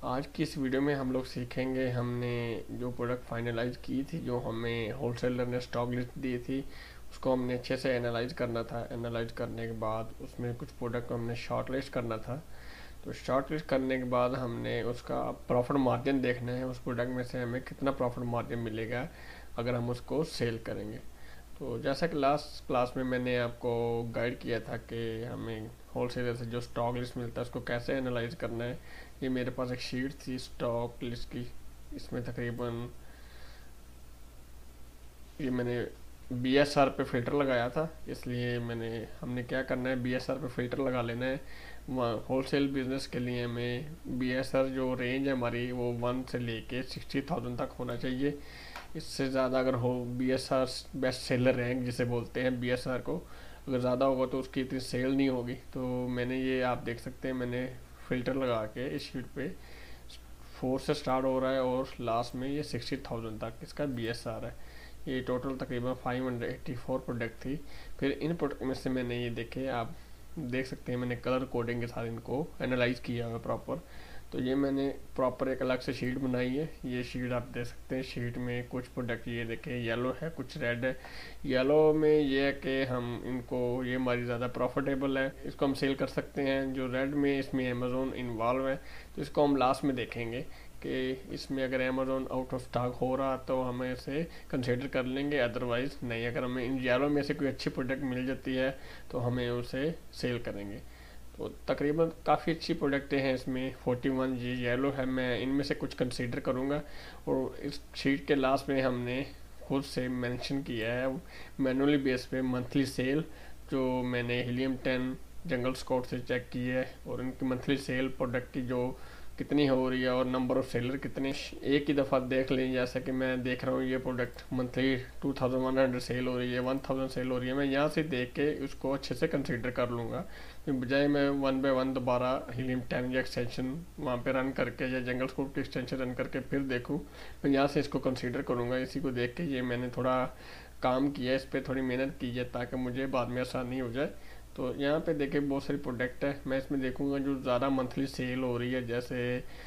आज की इस वीडियो में हम लोग सीखेंगे हमने जो प्रोडक्ट फाइनलाइज की थी, जो हमें होलसेलर ने स्टॉक लिस्ट दी थी, उसको हमने अच्छे से एनालाइज करना था। एनालाइज करने के बाद उसमें कुछ प्रोडक्ट को हमने शॉर्ट लिस्ट करना था। तो शॉर्ट लिस्ट करने के बाद हमने उसका प्रॉफिट मार्जिन देखना है, उस प्रोडक्ट में से हमें कितना प्रॉफिट मार्जिन मिलेगा अगर हम उसको सेल करेंगे। तो जैसा कि लास्ट क्लास में मैंने आपको गाइड किया था कि हमें होलसेलर से जो स्टॉक लिस्ट मिलता है उसको कैसे एनालाइज करना है। ये मेरे पास एक शीट थी स्टॉक लिस्ट की, इसमें तकरीबन ये मैंने BSR पे फ़िल्टर लगाया था, इसलिए हमने क्या करना है, BSR पे फ़िल्टर लगा लेना है। होलसेल बिजनेस के लिए हमें BSR जो रेंज है हमारी वो 1 से लेके 60,000 तक होना चाहिए। इससे ज़्यादा अगर हो, BSR बेस्ट सेलर रैंक जिसे बोलते हैं BSR को, अगर ज़्यादा होगा तो उसकी इतनी सेल नहीं होगी। तो मैंने ये आप देख सकते हैं, मैंने फ़िल्टर लगा के इस शीट पे 4 से स्टार्ट हो रहा है और लास्ट में ये 60,000 तक इसका BSR है। ये टोटल तकरीबन 584 प्रोडक्ट थी। फिर इन प्रोडक्ट में से मैंने ये देखे, आप देख सकते हैं मैंने कलर कोडिंग के साथ इनको एनालाइज किया हुआ प्रॉपर। तो ये मैंने प्रॉपर एक अलग से शीट बनाई है। ये शीट आप देख सकते हैं, शीट में कुछ प्रोडक्ट ये देखें येलो है, कुछ रेड है। येलो में ये है कि हम इनको, ये हमारी ज़्यादा प्रॉफिटेबल है, इसको हम सेल कर सकते हैं। जो रेड में, इसमें अमेज़ोन इन्वॉल्व है, तो इसको हम लास्ट में देखेंगे कि इसमें अगर अमेज़ोन आउट ऑफ स्टॉक हो रहा तो हमें इसे कंसिडर कर लेंगे, अदरवाइज़ नहीं। अगर हमें इन येलो में से कोई अच्छी प्रोडक्ट मिल जाती है तो हमें उसे सेल करेंगे। तो तकरीबन काफ़ी अच्छी प्रोडक्टें हैं इसमें। 41 जी येलो है, मैं इनमें से कुछ कंसीडर करूँगा। और इस शीट के लास्ट में हमने खुद से मेंशन किया है मैनुअली बेस पे मंथली सेल, जो मैंने हीलियम 10 जंगल स्कॉट से चेक की है, और इनकी मंथली सेल प्रोडक्ट की जो कितनी हो रही है और नंबर ऑफ सेलर कितने, एक ही दफ़ा देख लें। जैसा कि मैं देख रहा हूँ ये प्रोडक्ट मंथली 2100 सेल हो रही है, 1000 सेल हो रही है। मैं यहाँ से देख के उसको अच्छे से कंसीडर कर लूँगा, बजाय मैं 1 बाय 1 दोबारा हीलियम 10 या एक्सटेंशन वहाँ पे रन करके या जंगल स्कूप की एक्सटेंशन रन करके फिर देखूँ। मैं यहाँ से इसको कंसीडर करूँगा। इसी को देख के ये मैंने थोड़ा काम किया है, इस पर थोड़ी मेहनत की है ताकि मुझे बाद में आसानी हो जाए। तो यहाँ पे देखिए बहुत सारी प्रोडक्ट है, मैं इसमें देखूंगा जो ज़्यादा मंथली सेल हो रही है, जैसे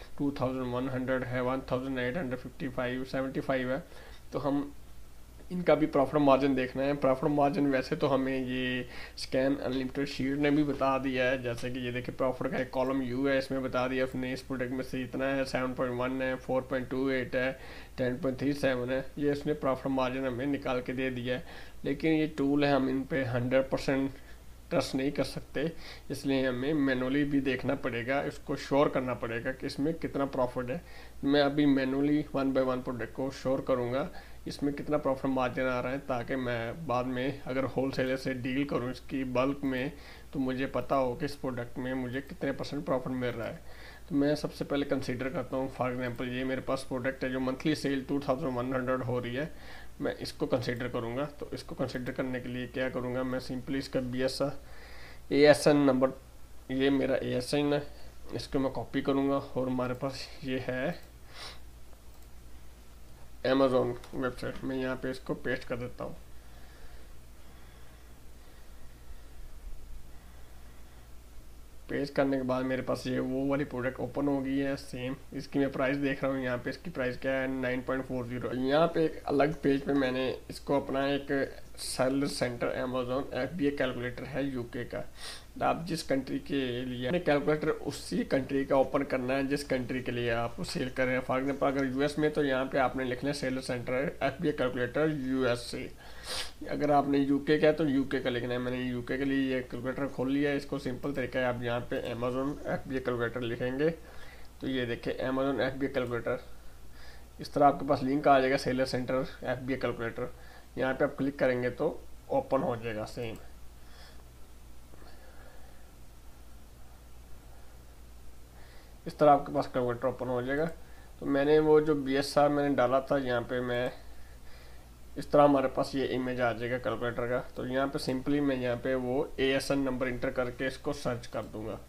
2100 है, 1855, 75 है। तो हम इनका भी प्रॉफिट मार्जिन देखना है। प्रॉफिट मार्जिन वैसे तो हमें ये स्कैन अनलिमिटेड शीट ने भी बता दिया है, जैसे कि ये देखिए प्रॉफिट का एक कॉलम यू है, इसमें बता दिया उसने इस प्रोडक्ट में से इतना है, 7.1 है, 4.28 है, 10.37 है। ये इसने प्रॉफिट मार्जिन हमें निकाल के दे दिया है। लेकिन ये टूल है, हम इन पे 100% ट्रस्ट नहीं कर सकते, इसलिए हमें मैनुअली भी देखना पड़ेगा, इसको श्योर करना पड़ेगा कि इसमें कितना प्रॉफिट है। मैं अभी मैनुअली 1 बाय 1 प्रोडक्ट को श्योर करूँगा इसमें कितना प्रॉफिट मार्जिन आ रहा है, ताकि मैं बाद में अगर होलसेलर से डील करूँ इसकी बल्क में तो मुझे पता हो कि इस प्रोडक्ट में मुझे कितने % प्रॉफिट मिल रहा है। तो मैं सबसे पहले कंसीडर करता हूँ, फॉर एग्जांपल ये मेरे पास प्रोडक्ट है जो मंथली सेल 2100 हो रही है, मैं इसको कंसीडर करूँगा। तो इसको कंसीडर करने के लिए क्या करूँगा, मैं सिंपली इसका ASN नंबर, ये मेरा ASN है, इसको मैं कॉपी करूँगा। और हमारे पास ये है अमेज़ोन वेबसाइट, मैं यहाँ पे इसको पेस्ट कर देता हूँ। पेस्ट करने के बाद मेरे पास ये वो वाली प्रोडक्ट ओपन हो गई है सेम। इसकी मैं प्राइस देख रहा हूँ, यहाँ पे इसकी प्राइस क्या है, 9.40। यहाँ पे एक अलग पेज पे मैंने इसको अपना एक seller centre Amazon FBA calculator है UK का। तो आप जिस कंट्री के लिए कैलकुलेटर उसी कंट्री का ओपन करना है जिस कंट्री के लिए आप सेल कर रहे हैं। फॉर एग्जाम्पल अगर US में तो यहाँ पे आपने लिखना है seller centre FBA calculator USA। अगर आपने UK का है तो UK का लिखना है। मैंने UK के लिए ये कैलकुलेटर खोल लिया है। इसको सिंपल तरीका है, आप यहाँ पे अमेज़ोन FBA कैलकुलेटर लिखेंगे तो ये देखिए अमेज़ोन FBA कैलकुलेटर, इस तरह आपके पास लिंक आ जाएगा सेलर सेंटर FBA कैलकुलेटर। यहाँ पे आप क्लिक करेंगे तो ओपन हो जाएगा सेम। इस तरह आपके पास कैलकुलेटर ओपन हो जाएगा। तो मैंने वो जो BSR मैंने डाला था यहाँ पे, मैं इस तरह हमारे पास ये इमेज आ जाएगा कैलकुलेटर का। तो यहाँ पे सिंपली मैं यहाँ पे वो ASN नंबर इंटर करके इसको सर्च कर दूंगा।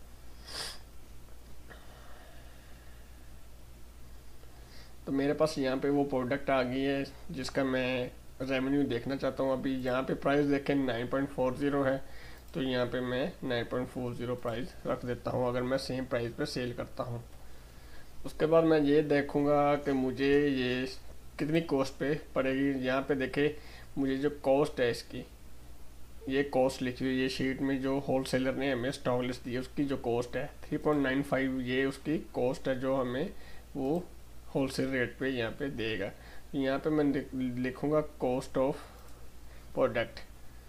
तो मेरे पास यहाँ पे वो प्रोडक्ट आ गई है जिसका मैं रेवेन्यू देखना चाहता हूँ। अभी यहाँ पे प्राइस देखें 9.40 है, तो यहाँ पे मैं 9.40 प्राइस रख देता हूँ अगर मैं सेम प्राइस पे सेल करता हूँ। उसके बाद मैं ये देखूंगा कि मुझे ये कितनी कॉस्ट पे पड़ेगी। यहाँ पे देखे मुझे जो कॉस्ट है इसकी, ये कॉस्ट लिखी हुई है ये शीट में, जो होलसेलर ने हमें स्टॉक लिस्ट दी है उसकी जो कॉस्ट है 3.95, ये उसकी कॉस्ट है जो हमें वो होलसेल रेट पे यहाँ पे देगा। यहाँ पे मैं लिखूंगा कॉस्ट ऑफ प्रोडक्ट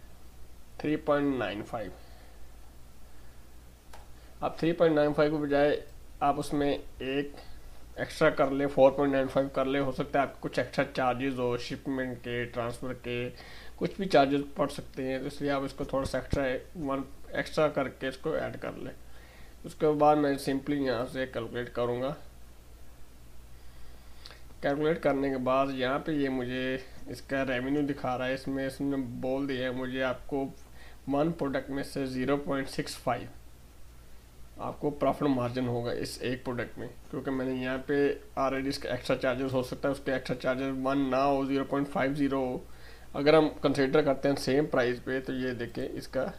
3.95। अब 3.95 के बजाय आप उसमें एक एक्स्ट्रा कर ले, 4.95 कर ले। हो सकता है आपके कुछ एक्स्ट्रा चार्जेस हो, शिपमेंट के, ट्रांसफ़र के, कुछ भी चार्जेस पड़ सकते हैं, तो इसलिए आप इसको थोड़ा सा एक्स्ट्रा करके इसको ऐड कर ले। उसके बाद मैं सिंपली यहाँ से कैलकुलेट करूँगा। कैलकुलेट करने के बाद यहाँ पे ये मुझे इसका रेवेन्यू दिखा रहा है, इसमें इसने बोल दिया है मुझे आपको वन प्रोडक्ट में से 0.65 आपको प्रॉफिट मार्जिन होगा इस एक प्रोडक्ट में, क्योंकि मैंने यहाँ पे ऑलरेडी इसका एक्स्ट्रा चार्जेस हो सकता है, उसके एक्स्ट्रा चार्जेस 1 ना हो, 0.50 हो। अगर हम कंसिडर करते हैं सेम प्राइस पे, तो ये देखें इसका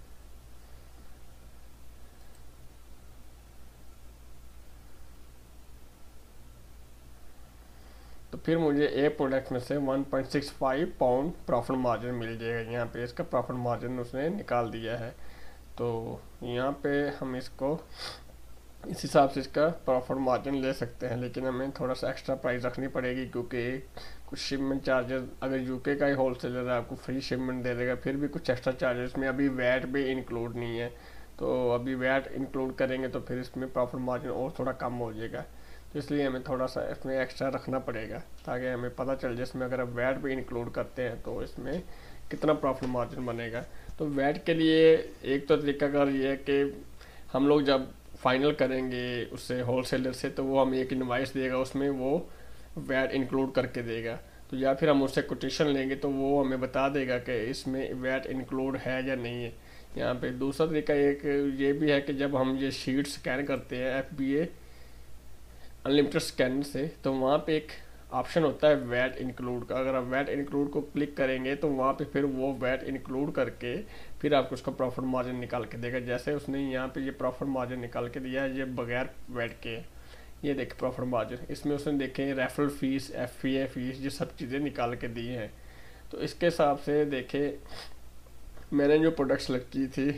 तो फिर मुझे एक प्रोडक्ट में से 1.65 पाउंड प्रॉफिट मार्जिन मिल जाएगा। यहाँ पे इसका प्रॉफिट मार्जिन उसने निकाल दिया है। तो यहाँ पे हम इसको इस हिसाब से इसका प्रॉफिट मार्जिन ले सकते हैं, लेकिन हमें थोड़ा सा एक्स्ट्रा प्राइस रखनी पड़ेगी, क्योंकि कुछ शिपमेंट चार्जेस, अगर यूके का ही होलसेलर है आपको फ्री शिपमेंट दे देगा, फिर भी कुछ एक्स्ट्रा चार्जेस में अभी वैट भी इंक्लूड नहीं है। तो अभी वैट इंक्लूड करेंगे तो फिर इसमें प्रॉफिट मार्जिन और थोड़ा कम हो जाएगा। तो इसलिए हमें थोड़ा सा इसमें एक्स्ट्रा रखना पड़ेगा, ताकि हमें पता चल जाए इसमें अगर वैट भी इंक्लूड करते हैं तो इसमें कितना प्रॉफिट मार्जिन बनेगा। तो वैट के लिए एक तो तरीकाकार ये है कि हम लोग जब फाइनल करेंगे उससे होलसेलर से, तो वो हमें एक इनवाइस देगा, उसमें वो वैट इंक्लूड करके देगा। तो या फिर हम उससे कोटेशन लेंगे तो वो हमें बता देगा कि इसमें वैट इंक्लूड है या नहीं है। यहाँ पे दूसरा तरीका एक ये भी है कि जब हम ये शीट स्कैन करते हैं FBA अनलिमिटेड स्कैनर से, तो वहाँ पे एक ऑप्शन होता है वैट इंक्लूड का। अगर आप वैट इंक्लूड को क्लिक करेंगे तो वहाँ पे फिर वो वैट इंक्लूड करके फिर आपको उसका प्रॉफिट मार्जिन निकाल के देगा। जैसे उसने यहाँ पे ये प्रॉफिट मार्जिन निकाल के दिया है, ये बगैर वैट के, ये देखे प्रॉफिट मार्जिन, इसमें उसने देखे रेफरल फीस, FPA फीस, ये सब चीज़ें निकाल के दी हैं। तो इसके हिसाब से देखे मैंने जो प्रोडक्ट सेलेक्ट की थी,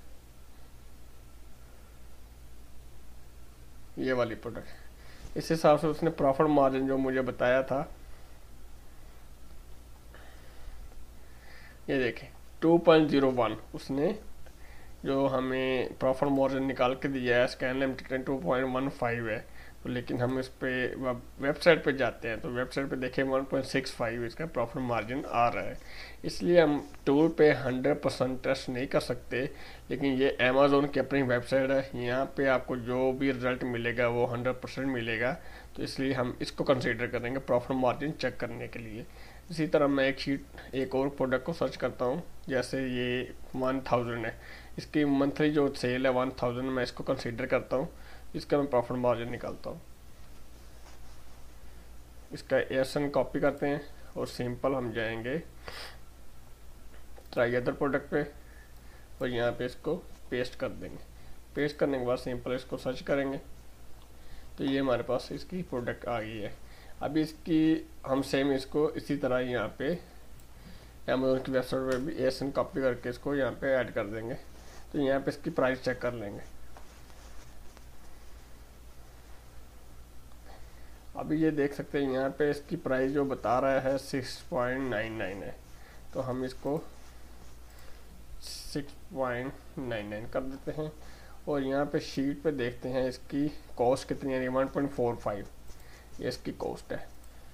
ये वाली प्रोडक्ट, इस हिसाब से उसने प्रॉफिट मार्जिन जो मुझे बताया था, ये देखें 2.01 उसने जो हमें प्रॉफिट मार्जिन निकाल के दिया है। स्कैन लिमिटेड 2.15 है। तो लेकिन हम इस पे वेबसाइट पे जाते हैं तो वेबसाइट पे देखें 1.65 इसका प्रॉफिट मार्जिन आ रहा है। इसलिए हम टूल पे 100% ट्रस्ट नहीं कर सकते, लेकिन ये अमेज़ोन की अपनी वेबसाइट है, यहाँ पे आपको जो भी रिजल्ट मिलेगा वो 100% मिलेगा। तो इसलिए हम इसको कंसीडर करेंगे प्रॉफिट मार्जिन चेक करने के लिए। इसी तरह मैं एक और प्रोडक्ट को सर्च करता हूँ, जैसे ये 1000 है, इसकी मंथली जो सेल है 1000, मैं इसको कंसीडर करता हूँ, इसका मैं प्रॉफिट मार्जिन निकालता हूँ। इसका ASN कॉपी करते हैं और सिंपल हम जाएंगे ट्राई अदर प्रोडक्ट पे और यहाँ पे इसको पेस्ट कर देंगे। पेस्ट करने के बाद सिंपल इसको सर्च करेंगे तो ये हमारे पास इसकी प्रोडक्ट आ गई है। अभी इसकी हम सेम इसको इसी तरह यहाँ पे अमेज़ोन की वेबसाइट पे भी ASN कॉपी करके इसको यहाँ पे ऐड कर देंगे। तो यहाँ पे इसकी प्राइस चेक कर लेंगे। अभी ये देख सकते हैं यहाँ पे इसकी प्राइस जो बता रहा है 6.99 है, तो हम इसको 6.99 कर देते हैं और यहाँ पे शीट पे देखते हैं इसकी कॉस्ट कितनी है। 1.45 ये इसकी कॉस्ट है।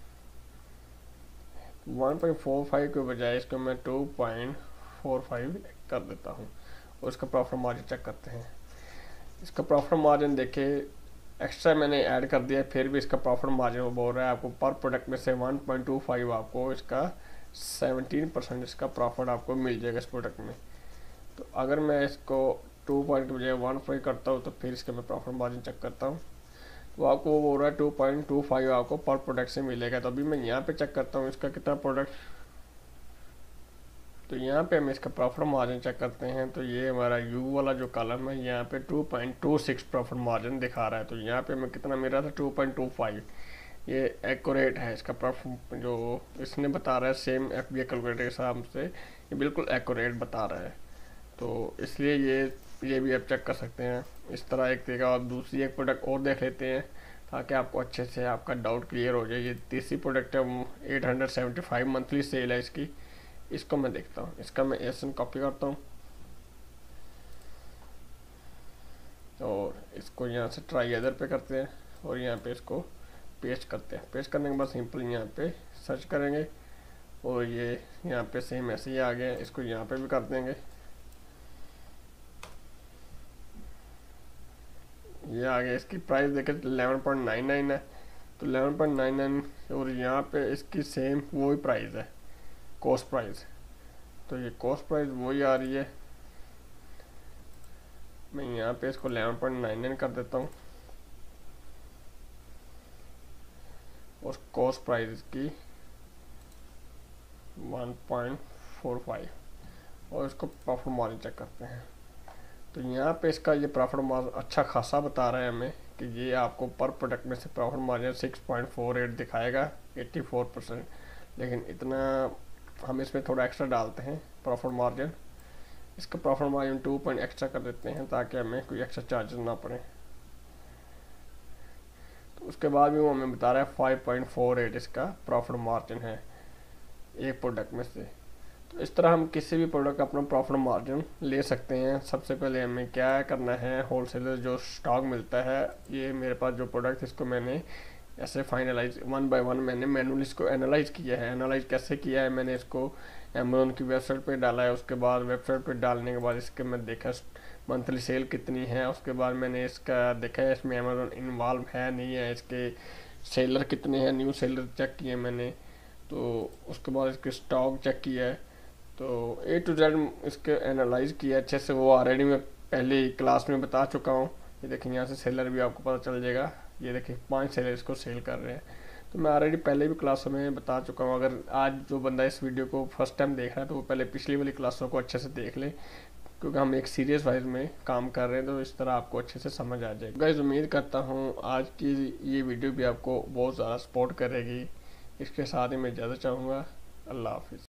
1.45 के बजाय इसको मैं 2.45 कर देता हूँ और इसका प्रॉफिट मार्जिन चेक करते हैं। इसका प्रॉफिट मार्जिन देखे एक्स्ट्रा मैंने ऐड कर दिया है, फिर भी इसका प्रॉफिट मार्जिन वो बोल रहा है आपको पर प्रोडक्ट में से 1.25 आपको इसका 17% इसका प्रॉफिट आपको मिल जाएगा इस प्रोडक्ट में। तो अगर मैं इसको 2 पॉइंट के बजाय 1.5 करता हूँ तो फिर इसका मैं प्रॉफिट मार्जिन चेक करता हूँ तो आपको वो बोल रहा है 2.25 आपको पर प्रोडक्ट से मिलेगा। तो अभी मैं यहाँ पे चेक करता हूँ इसका कितना प्रोडक्ट तो यहाँ पे हम इसका प्रॉफिट मार्जिन चेक करते हैं। तो ये हमारा यू वाला जो कॉलम है यहाँ पे 2.26 प्रॉफिट मार्जिन दिखा रहा है। तो यहाँ पे मैं कितना मिल रहा था 2.25। ये एक्यूरेट है इसका प्रॉफिट जो इसने बता रहा है सेम एफबीए कैलकुलेटर के हिसाब से, ये बिल्कुल एक्यूरेट बता रहा है। तो इसलिए ये भी आप चेक कर सकते हैं इस तरह एक तरीका। और दूसरी एक प्रोडक्ट और देख लेते हैं ताकि आपको अच्छे से आपका डाउट क्लियर हो जाए। ये तीसरी प्रोडक्ट है 875 मंथली सेल है इसकी। इसको मैं देखता हूँ, इसका मैं एसन कॉपी करता हूँ और इसको यहाँ से ट्राई अदर पे करते हैं और यहाँ पे इसको पेस्ट करते हैं। पेस्ट करने के बाद सिंपल यहाँ पे सर्च करेंगे और ये यहाँ पे सेम ऐसे ही आ गया। इसको यहाँ पे भी कर देंगे, ये आ गया। इसकी प्राइस देखें 11.99 है। तो 11.99 और यहाँ पे इसकी सेम वही प्राइस है, कॉस्ट प्राइस। तो ये कॉस्ट प्राइस वही आ रही है। मैं यहाँ पे इसको 11.99 कर देता हूँ और कॉस्ट प्राइस इसकी 1.45 और इसको प्रॉफिट मार्जिन चेक करते हैं। तो यहाँ पे इसका ये प्रॉफिट मार्जिन अच्छा खासा बता रहा है हमें कि ये आपको पर प्रोडक्ट में से प्रॉफिट मार्जिन 6.48 दिखाएगा 84%। लेकिन इतना हम इसमें थोड़ा एक्स्ट्रा डालते हैं प्रॉफिट मार्जिन। इसका प्रॉफिट मार्जिन 2 पॉइंट एक्स्ट्रा कर देते हैं ताकि हमें कोई एक्स्ट्रा चार्जेस ना पड़े। तो उसके बाद भी वो हमें बता रहा है 5.48 इसका प्रॉफिट मार्जिन है एक प्रोडक्ट में से। तो इस तरह हम किसी भी प्रोडक्ट का अपना प्रॉफिट मार्जिन ले सकते हैं। सबसे पहले हमें क्या करना है, होलसेलर जो स्टॉक मिलता है, ये मेरे पास जो प्रोडक्ट इसको मैंने ऐसे फाइनलाइज 1 बाय 1 मैंने मैनुअली इसको एनालाइज किया है। एनालाइज कैसे किया है, मैंने इसको अमेज़न की वेबसाइट पे डाला है। उसके बाद वेबसाइट पे डालने के बाद इसके मैं देखा मंथली सेल कितनी है। उसके बाद मैंने इसका देखा है इसमें अमेज़न इन्वॉल्व है नहीं है, इसके सेलर कितने हैं, न्यू सेलर चेक किए मैंने। तो उसके बाद इसके स्टॉक चेक किया है। तो A to Z इसके एनालाइज किया अच्छे से। वो ऑलरेडी मैं पहले ही क्लास में बता चुका हूँ। ये देखिए यहाँ से सेलर भी आपको पता चल जाएगा। ये देखिए 5 सेलर इसको सेल कर रहे हैं। तो मैं ऑलरेडी पहले भी क्लासों में बता चुका हूँ। अगर आज जो बंदा इस वीडियो को फर्स्ट टाइम देख रहा है तो वो पहले पिछली वाली क्लासों को अच्छे से देख ले, क्योंकि हम एक सीरियस वाइज में काम कर रहे हैं। तो इस तरह आपको अच्छे से समझ आ जाएगा। गाइस उम्मीद करता हूँ आज की ये वीडियो भी आपको बहुत ज़्यादा सपोर्ट करेगी। इसके साथ ही मैं इजाज़त चाहूँगा। अल्लाह हाफिज़।